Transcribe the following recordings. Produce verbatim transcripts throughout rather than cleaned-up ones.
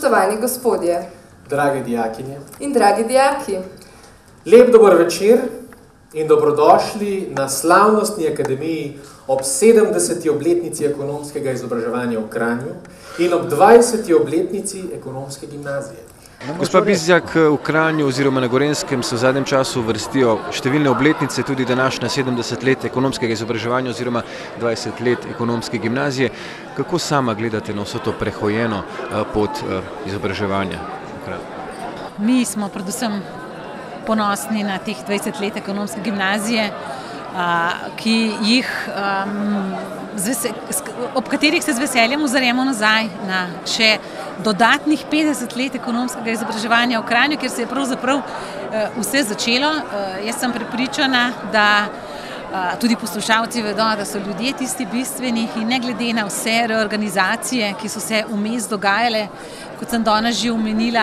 Spoštovani gospodje, drage dijakinje in dragi dijaki, lep dober večer in dobrodošli na slavnostni akademiji ob sedemdeseti obletnici ekonomskega izobraževanja v Kranju in ob dvajseti obletnici ekonomske gimnazije. Gospa Bizjak, v Kranju oziroma na Gorenjskem se v zadnjem času vrstijo številne obletnice, tudi današnja sedemdeset let ekonomskega izobraževanja oziroma dvajset let ekonomske gimnazije. Kako sama gledate na vso to prehojeno pot izobraževanja v Kranju? Mi smo predvsem ponosni na teh dvajset let ekonomske gimnazije, ki jih, ob katerih se z veseljem ozremo nazaj na še dodatnih petdeset let ekonomskega izobraževanja v Kranju, kjer se je pravzaprav vse začelo. Jaz sem prepričana, da tudi poslušalci vedo, da so ljudje tisti bistveni in ne glede na vse reorganizacije, ki so se vmes dogajale, kot sem danes že omenila,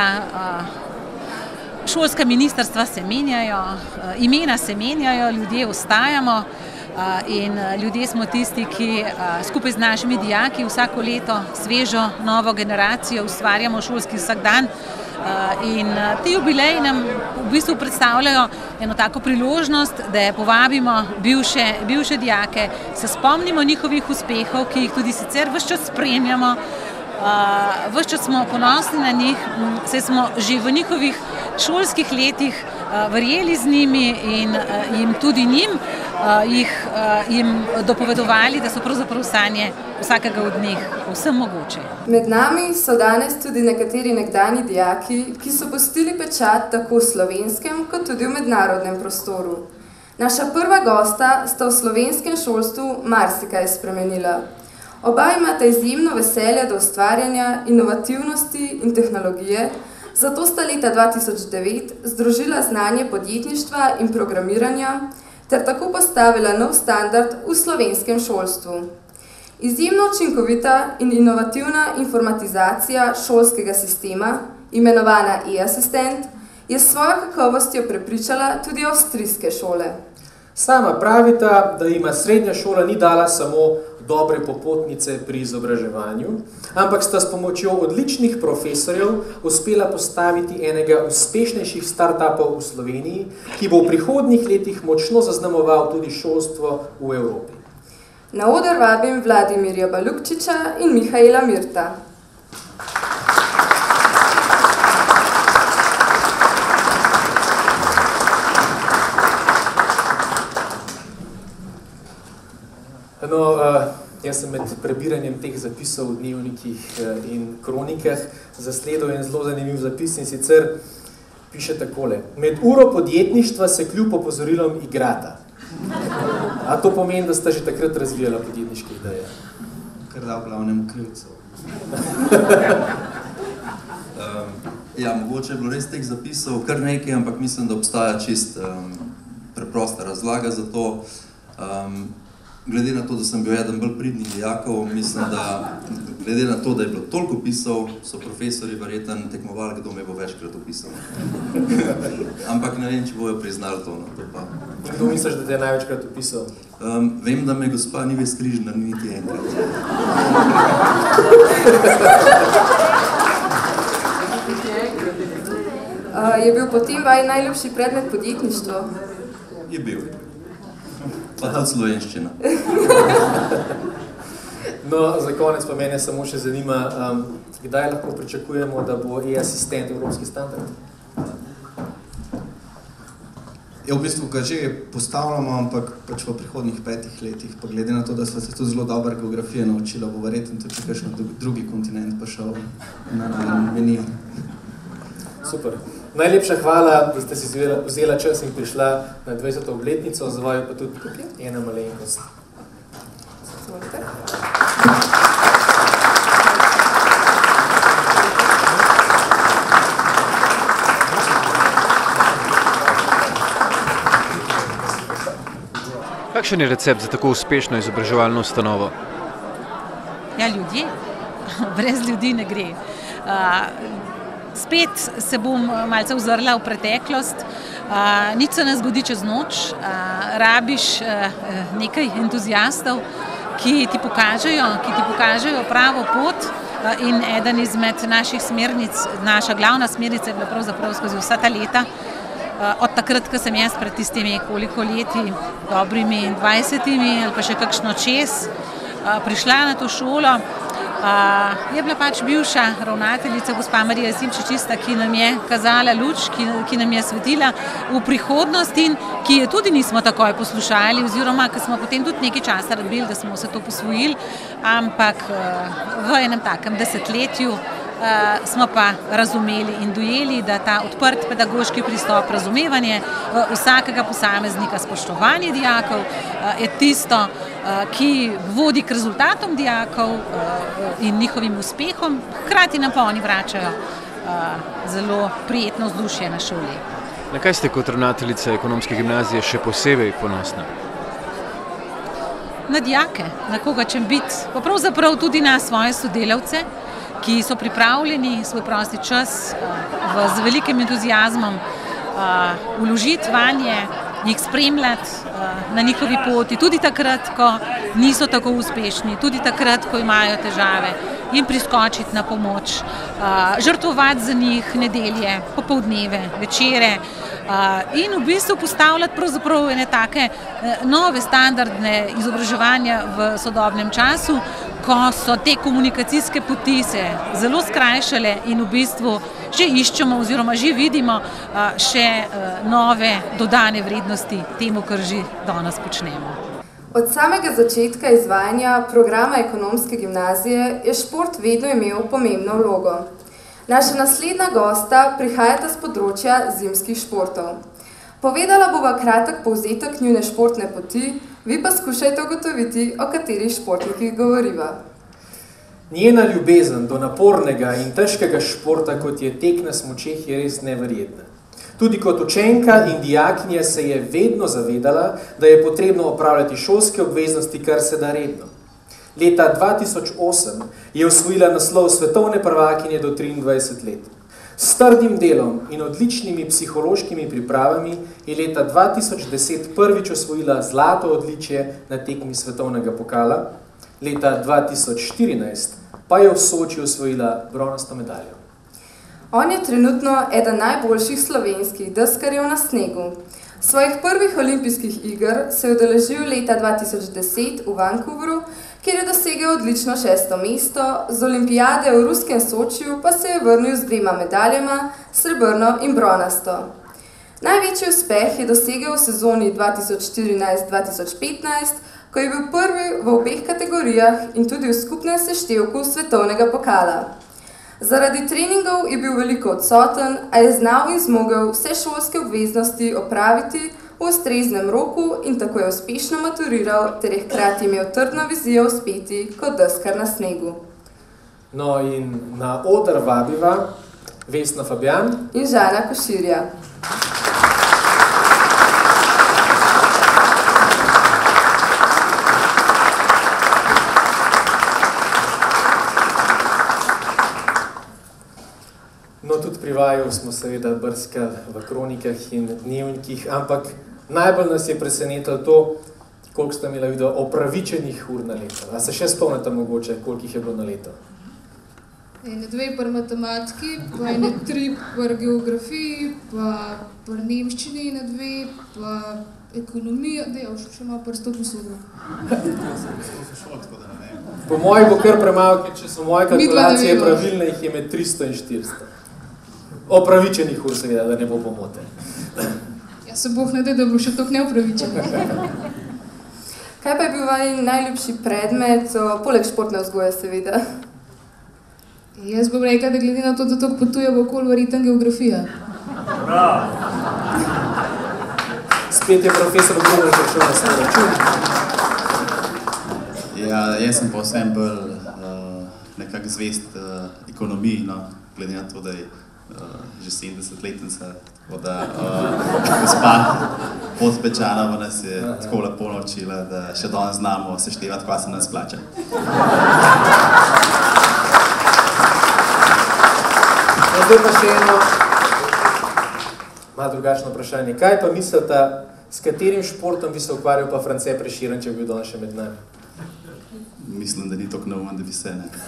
šolska ministrstva se menjajo, imena se menjajo, ljudje ostajamo in ljudje smo tisti, ki skupaj z našimi dijaki vsako leto svežo novo generacijo ustvarjamo šolski vsakdan in ti jubileji nam v bistvu predstavljajo eno tako priložnost, da povabimo bivše, bivše dijake, se spomnimo njihovih uspehov, ki jih tudi sicer ves čas spremljamo. Uh, ves čas smo ponosni na njih, saj smo že v njihovih šolskih letih uh, verjeli z njimi in uh, jim tudi njim uh, jih, uh, jim dopovedovali, da so pravzaprav sanje vsakega od njih vsem mogoče. Med nami so danes tudi nekateri nekdanji dijaki, ki so pustili pečat tako v slovenskem kot tudi v mednarodnem prostoru. Naša prva gosta sta v slovenskem šolstvu marsikaj spremenila. Oba imata izjemno veselje do ustvarjanja, inovativnosti in tehnologije, zato sta leta dva tisoč devet združila znanje podjetništva in programiranja ter tako postavila nov standard v slovenskem šolstvu. Izjemno učinkovita in inovativna informatizacija šolskega sistema, imenovana e-asistent, je s svojo kakovostjo prepričala tudi avstrijske šole. Sama pravita, da ima srednja šola ni dala samo dobre popotnice pri izobraževanju, ampak sta s pomočjo odličnih profesorjev uspela postaviti enega uspešnejših startupov v Sloveniji, ki bo v prihodnjih letih močno zaznamoval tudi šolstvo v Evropi. Na oder vabim Vladimirja Balukčiča in Mihaela Mirta. No, jaz sem med prebiranjem teh zapisov v dnevnikih in kronikah zasledil en zelo zanimiv zapis in sicer piše takole. Med uro podjetništva se kljub opozorilom igrata. A to pomeni, da sta že takrat razvijala podjetniške ideje? Kar da v glavnem krivcev. Ja, mogoče je bilo res teh zapisov kar nekaj, ampak mislim, da obstaja čist preprosta razlaga za to. Glede na to, da sem bil eden bolj pridnih dijakov, mislim, da glede na to, da je bilo toliko pisov, so profesori verjetno tekmovali, kdo me bo večkrat opisal. Ampak ne vem, če bojo priznali to. No, to pa. Kdo misliš, da te je največkrat opisal? Um, vem, da me gospa Nives Križnar ni niti enkrat. Uh, je bil potem vaj najljubši predmet podjetništvo? Je bil. Pa tudi slovenščina. No, za konec pa mene samo še zanima, um, kdaj lahko pričakujemo, da bo e-asistent evropski standard? Je v bistvu ga že postavljamo, ampak pač v prihodnjih petih letih, pa glede na to, da sva se tudi zelo dobre geografije naučila, bo verjetno tudi kakšen drugi kontinent prišel na meni. Super. Najlepša hvala, da ste si vzela čas in prišla na dvajseto obletnico, za vaju pa tudi ena malenkost. Kakšen je recept za tako uspešno izobraževalno ustanovo? Ja, ljudje. Brez ljudi ne gre. Spet se bom malce ozrla v preteklost. Nič se ne zgodi čez noč. Rabiš nekaj entuzijastov, ki ti pokažejo, ki ti pokažejo pravo pot. in eden izmed naših smernic, naša glavna smernica je bila pravzaprav skozi vsa ta leta, od takrat, ko sem jaz pred tistimi koliko leti, dobrimi dvajsetimi ali pa še kakšno čez, prišla na to šolo, je bila pač bivša ravnateljica, gospa Marija Simčič-Čista, ki nam je kazala luč, ki, ki nam je svetila v prihodnost in ki je tudi nismo takoj poslušali, oziroma, ker smo potem tudi nekaj časa rabili, da smo se to posvojili, ampak v enem takem desetletju Uh, smo pa razumeli in dojeli, da ta odprt pedagoški pristop, razumevanje uh, vsakega posameznika, spoštovanje dijakov uh, je tisto, uh, ki vodi k rezultatom dijakov uh, in njihovim uspehom, hkrati nam pa oni vračajo uh, zelo prijetno vzdušje na šoli. Na kaj ste kot ravnateljica ekonomske gimnazije še posebej ponosna? Na dijake, na koga čem biti, pa pravzaprav tudi na svoje sodelavce, ki so pripravljeni svoj prosti čas v, z velikim entuziazmom vložiti vanje, jih spremljati na njihovi poti, tudi takrat, ko niso tako uspešni, tudi takrat, ko imajo težave, jim priskočiti na pomoč, žrtvovati za njih nedelje, popoldneve, večere in v bistvu postavljati pravzaprav ene take nove standardne izobraževanja v sodobnem času, ko so te komunikacijske poti se zelo skrajšale in v bistvu že iščemo oziroma že vidimo še nove dodane vrednosti temu, kar že danes počnemo. Od samega začetka izvajanja programa ekonomske gimnazije je šport vedno imel pomembno vlogo. Naša naslednja gosta prihajata z področja zimskih športov. Povedala bova kratek povzetek njune športne poti, vi pa skušajte ugotoviti, o katerih športnikih govoriva. Njena ljubezen do napornega in težkega športa, kot je tek na smučeh, je res neverjetna. Tudi kot učenka in dijakinja se je vedno zavedala, da je potrebno opravljati šolske obveznosti, kar se da redno. Leta dva tisoč osem je osvojila naslov svetovne prvakinje do triindvajset let. S trdim delom in odličnimi psihološkimi pripravami je leta dva tisoč deset prvič osvojila zlato odličje na tekmi svetovnega pokala, leta dva tisoč štirinajst pa je v Soči osvojila bronasto medaljo. On je trenutno eden najboljših slovenskih deskarjev na snegu. Svojih prvih olimpijskih iger se je udeležil leta dva tisoč deset v Vancouveru, kjer je dosegel odlično šesto mesto, z olimpijade v ruskem Sočiju pa se je vrnil z dvema medaljama, srebrno in bronasto. Največji uspeh je dosegel v sezoni dva tisoč štirinajst dva tisoč petnajst, ko je bil prvi v obeh kategorijah in tudi v skupnem seštevku svetovnega pokala. Zaradi treningov je bil veliko odsoten, a je znal in zmogel vse šolske obveznosti opraviti v ustreznem roku in tako je uspešno maturiral ter je hkrati imel trdno vizijo uspeti kot deskar na snegu. No in na oder vabiva Vesna Fabjan in Žana Koširja. No, tudi pri vaju smo seveda brskali v kronikah in dnevnikih, ampak najbolj nas je presenetilo to, koliko ste imeli video opravičenih ur na leto. A se še spomnite mogoče, koliko jih je bilo na leto? Ene dve pri matematiki, pa ene tri pri geografiji, pa pri nemščini ene dve, pa ekonomija, da je še malo pri sto posodno. Po moji bo kar premalo, ker če so moje kalkulacije pravilne, jih je med tristo in štiristo. Opravičenih ur seveda, da ne bo pomote. Ja, se boh ne da, da bo še toliko neopravičenih. Kaj pa je bil vaj najljubši predmet, poleg športne vzgoje seveda? Jaz bom rekla, da glede na to, da toliko potuje v okol, verjetno geografija. Spet je profesor Bruno prišel na svoj račun. Ja, jaz sem pa vsem bolj uh, nekako zvest uh, ekonomiji, no, glede na to, da je uh, že sedemdesetletnica, tako da uh, gospa Podpečanova nas je tako lepo naučila, da še danes znamo seštevati, kaj se nas plača. Zdaj pa še eno malo drugačno vprašanje. Kaj pa mislite, s katerim športom bi se ukvarjal pa France Prešeren, če bi bil danes še med nami? mislim, da ni tako neumen, da bi se ne.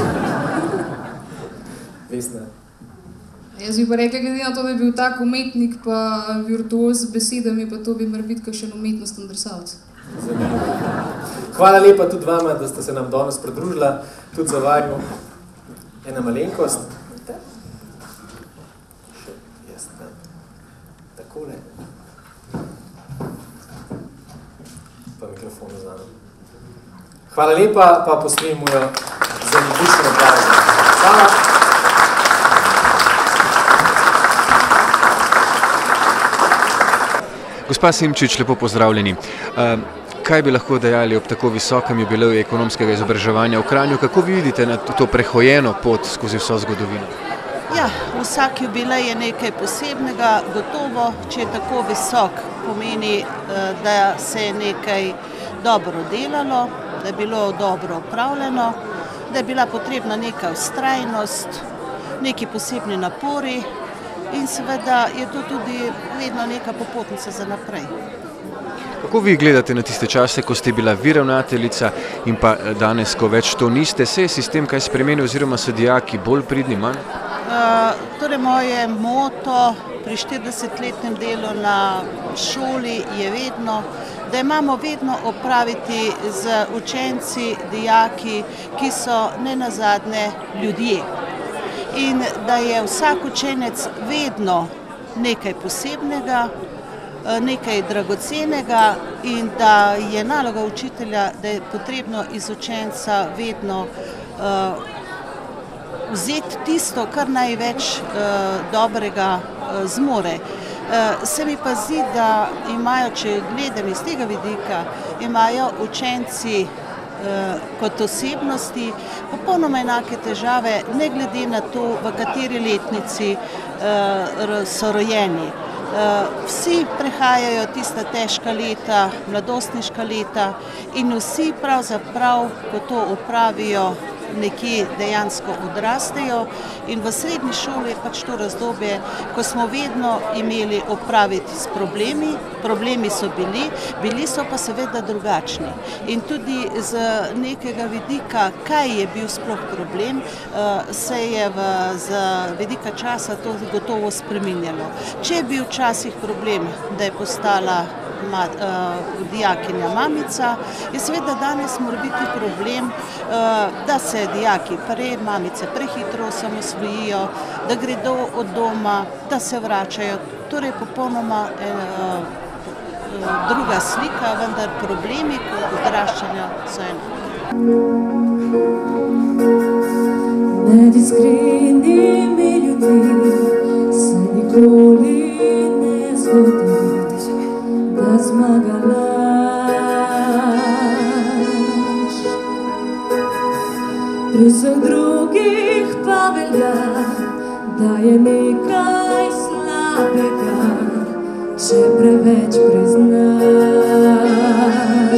Vesna. Jaz bi pa rekla, glede na to, da je bil tak umetnik pa virtuoz z besedami, pa to bi mar biti kakšen umetnostni drsalec. Hvala lepa tudi vama, da ste se nam danes pridružila, tudi za vaju ena malenkost. Še jaz tam. Takole. Pa mikrofon vzamem. Hvala lepa, pa posmejmo jo za navdušen aplavz. Hvala. Gospa Simčič, lepo pozdravljeni. Kaj bi lahko dejali ob tako visokem jubileju ekonomskega izobraževanja v Kranju? Kako vi vidite na to prehojeno pot skozi vso zgodovino? Ja, vsak jubilej je nekaj posebnega, gotovo, če je tako visok, pomeni, da se je nekaj dobro delalo, da je bilo dobro upravljeno, da je bila potrebna neka vztrajnost, neki posebni napori in seveda je to tudi vedno neka popotnica za naprej. Kako vi gledate na tiste čase, ko ste bila vi ravnateljica in pa danes, ko več to niste? Se je sistem kaj spremenil oziroma so dijaki bolj pridni, manj? Uh, torej, moje moto pri štiridesetletnem delu na šoli je vedno, da imamo vedno opraviti z učenci, dijaki, ki so nenazadnje ljudje. In da je vsak učenec vedno nekaj posebnega, nekaj dragocenega in da je naloga učitelja, da je potrebno iz učenca vedno uh, vzeti tisto, kar največ uh, dobrega uh, zmore. Uh, se mi pa zdi, da imajo, če gledam iz tega vidika, imajo učenci uh, kot osebnosti popolnoma enake težave, ne glede na to, v kateri letnici uh, so rojeni. Vsi prehajajo tista težka leta, mladostniška leta in vsi pravzaprav, ko to opravijo, nekje dejansko odrastejo in v srednji šoli je pač to razdobje, ko smo vedno imeli opraviti s problemi, problemi so bili, bili so pa seveda drugačni. In tudi z nekega vidika, kaj je bil sploh problem, se je v, z vidika časa to gotovo spreminjalo. Če je bil včasih problem, da je postala Ma, uh, dijakinja mamica, je seveda danes mora biti problem, uh, da se dijaki prej mamice prehitro osamosvojijo, da gredo od doma, da se vračajo. Torej popolnoma uh, uh, druga slika, vendar problemi odraščanja so enaki. Med iskrenimi ljudmi se nikoli ne zgodi, da zmaga laž. Pri vseh drugih pa velja, da je nekaj slabega, če preveč priznaš.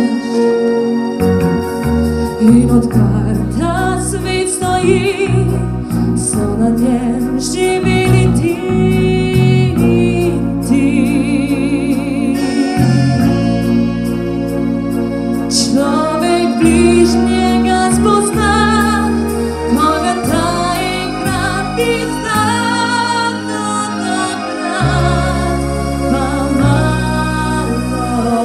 In odkar ta svet stoji, so na njem živeli ti. Človek bližnjega spozna, ko ga ta enkrat izda, do takrat pa malo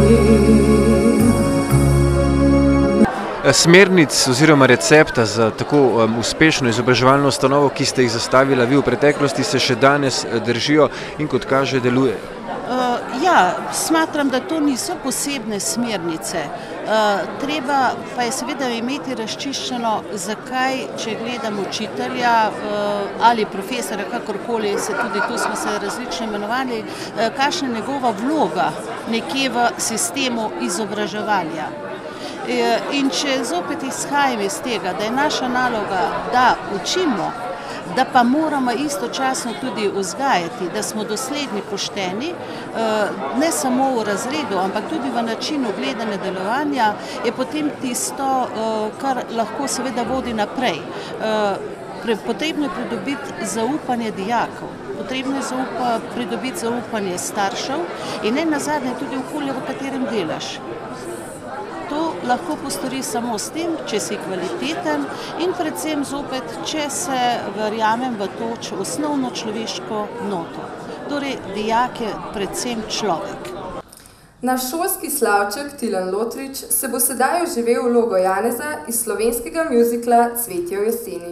ve. Smernic oziroma recepta za tako um, uspešno izobraževalno ustanovo, ki ste jih zastavila vi v preteklosti, se še danes držijo in kot kaže deluje. Uh, ja, smatram, da to niso posebne smernice. Uh, treba pa je seveda imeti razčiščeno, zakaj, če gledam učitelja uh, ali profesora, kakorkoli, se tudi tu smo se različno imenovali, uh, kakšna je njegova vloga nekje v sistemu izobraževanja. Uh, in če zopet izhajam iz tega, da je naša naloga, da učimo, da pa moramo istočasno tudi vzgajati, da smo dosledni, pošteni, ne samo v razredu, ampak tudi v načinu gledanja delovanja, je potem tisto, kar lahko seveda vodi naprej. Potrebno je pridobiti zaupanje dijakov, potrebno je zaupa, pridobiti zaupanje staršev in ne nazadnje tudi okolje, v katerem delaš. To lahko postori samo s tem, če si kvaliteten in predvsem zopet, če se verjamem v to osnovno človeško noto. Torej, dijak je predvsem človek. Naš šolski slavček Tilen Lotrič se bo sedaj vživel v vlogo Janeza iz slovenskega mjuzikla Cvetje v jeseni.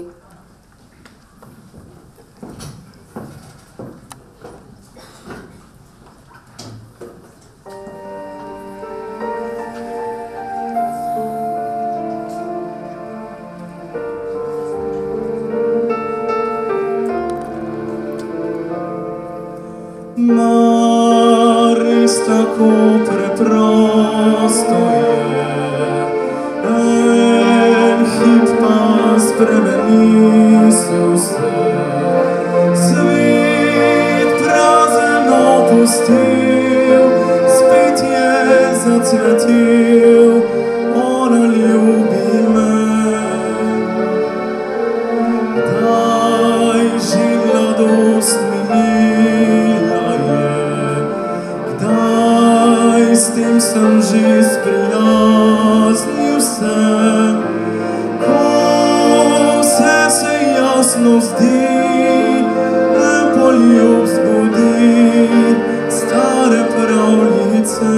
Mar res tako preprosto je, en hip pa spremeni se vse. Svet prazen opustil, spet je zacvetil, ona ljubi me. Daj že mladost minila je, kdaj s tem sem že sprijaznil se, ko vse se jasno zdi, en poljub zbudi stare pravljice.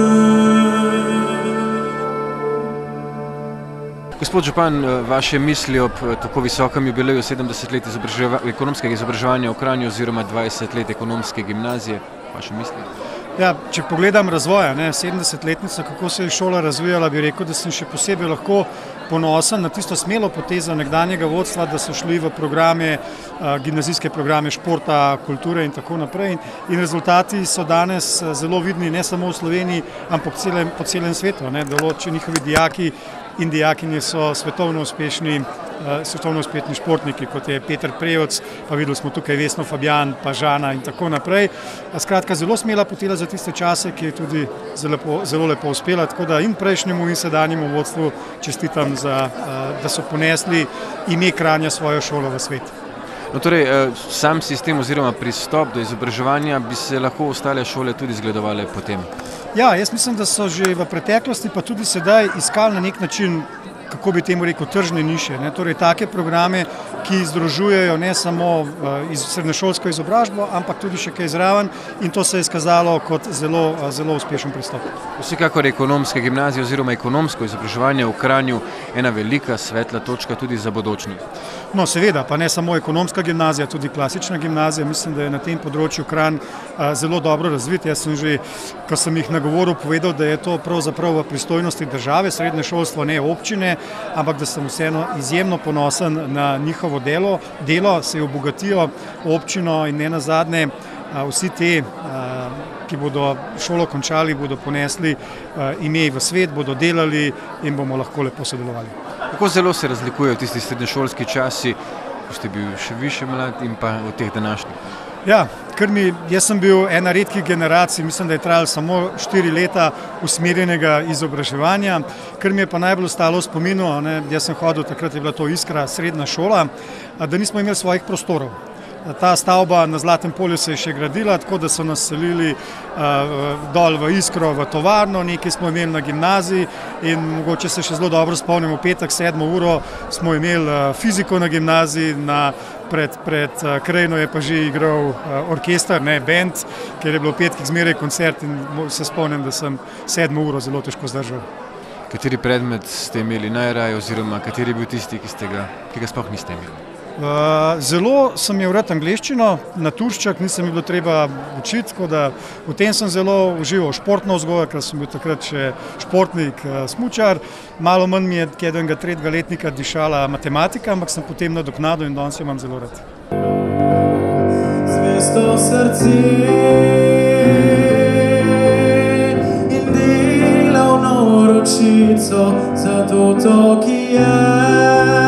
Gospod župan, vaše misli ob tako visokem jubileju sedemdeset let izobraževa, ekonomskega izobraževanja v Kranju oziroma dvajset let ekonomske gimnazije, vaše misli? Ja, če pogledam razvoja, ne, sedemdesetletnica, kako se je šola razvijala, bi rekel, da sem še posebej lahko ponosen na tisto smelo potezo nekdanjega vodstva, da so šli v programe, gimnazijske programe športa, kulture in tako naprej. In rezultati so danes zelo vidni ne samo v Sloveniji, ampak celem, po celem svetu. Ne, določeni njihovi dijaki in dijakinje so svetovno uspešni, svetovno uspešni športniki, kot je Peter Prevc, pa videli smo tukaj Vesno Fabjan, pa Žana in tako naprej. Skratka, zelo smela poteza za tiste čase, ki je tudi zelo lepo, zelo lepo uspela, tako da in prejšnjemu in sedanjemu vodstvu čestitam, za, da so ponesli ime Kranja svojo šolo v svet. No, torej, sam sistem oziroma pristop do izobraževanja bi se lahko ostale šole tudi zgledovale potem? Ja, jaz mislim, da so že v preteklosti pa tudi sedaj iskali na nek način, kako bi temu rekel, tržne niše. Ne? Torej, take programe, ki združujejo ne samo iz srednješolsko izobrazbo, ampak tudi še kaj zraven, in to se je izkazalo kot zelo, zelo uspešen pristop. Vsekakor ekonomske gimnazije oziroma ekonomsko izobraževanje v Kranju ena velika svetla točka tudi za bodočnost. No, seveda, pa ne samo ekonomska gimnazija, tudi klasična gimnazija. Mislim, da je na tem področju Kranj zelo dobro razvit. Jaz sem že, ko sem jih nagovoril, povedal, da je to pravzaprav v pristojnosti države, srednje šolstvo, ne občine, ampak da sem vseeno izjemno ponosen na njihovo delo. Delo se je obogatijo občino in ne nazadnje vsi te, ki bodo šolo končali, bodo ponesli ime v svet, bodo delali in bomo lahko lepo sodelovali. Kako zelo se razlikujejo tisti srednješolski časi, ko ste bil še više mlad, in pa od teh današnjih? Ja, ker mi, jaz sem bil ena redkih generacij, mislim, da je trajalo samo štiri leta usmerjenega izobraževanja, ker mi je pa najbolj ostalo v spominu, ne, jaz sem hodil, takrat je bila to Iskra, srednja šola, da nismo imeli svojih prostorov. Ta stavba na Zlatem polju se je še gradila, tako da so nas selili dol v Iskro, v tovarno, nekaj smo imeli na gimnaziji in mogoče se še zelo dobro spomnim, v petek sedmo uro smo imeli fiziko na gimnaziji, na pred, pred krajino je pa že igral orkester, ne, band, ker je bilo v petkih zmeraj koncert in se spomnim, da sem sedmo uro zelo težko zdržal. Kateri predmet ste imeli najraje oziroma kateri je bil tisti, ki ste ga, ki ga sploh niste imeli? Zelo sem imel rad angleščino, naturščak nisem mi bilo treba učiti, tako da v tem sem zelo užival. Športno vzgojo, ker sem bil takrat še športnik, smučar. Malo manj mi je enega tretjega letnika dišala matematika, ampak sem potem nadoknadil in danes jo imam zelo rad. Zvesto srce in delavno ročico za to, ki je